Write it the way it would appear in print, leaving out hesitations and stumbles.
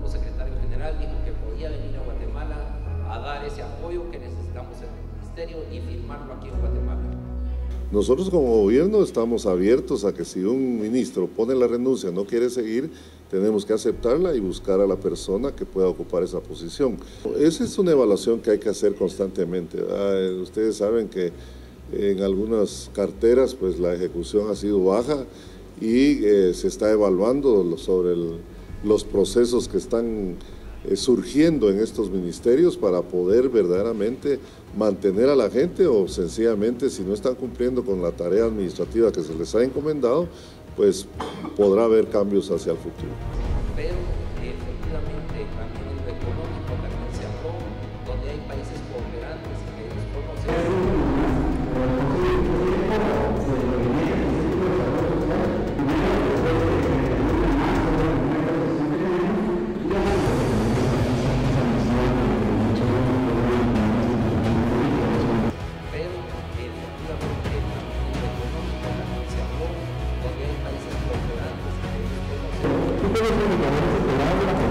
nuestro secretario general dijo que podía venir a Guatemala a dar ese apoyo que necesitamos en el ministerio y firmarlo aquí en Guatemala. Nosotros como gobierno estamos abiertos a que si un ministro pone la renuncia, no quiere seguir, tenemos que aceptarla y buscar a la persona que pueda ocupar esa posición. Esa es una evaluación que hay que hacer constantemente. Ustedes saben que en algunas carteras pues la ejecución ha sido baja y se está evaluando sobre los procesos que están surgiendo en estos ministerios para poder verdaderamente mantener a la gente o sencillamente si no están cumpliendo con la tarea administrativa que se les ha encomendado, pues podrá haber cambios hacia el futuro. Pero efectivamente también en lo económico también se habló, donde hay países cooperantes que desconocen. Ustedes únicamente se